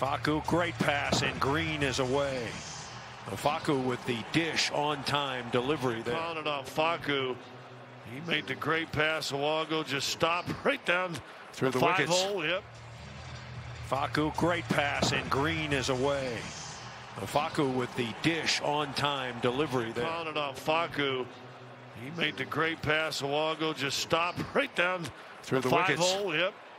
Facu, great pass, and Green is away. Facu with the dish on time delivery there. Calling it on Facu. He made the great pass a while ago. Just stopped right down through the five wickets. hole. Yep. Facu, great pass, and Green is away. Facu with the dish on time delivery there. Calling it on Facu. He made the great pass a while ago. Just stopped right down through the five wickets. hole. Yep.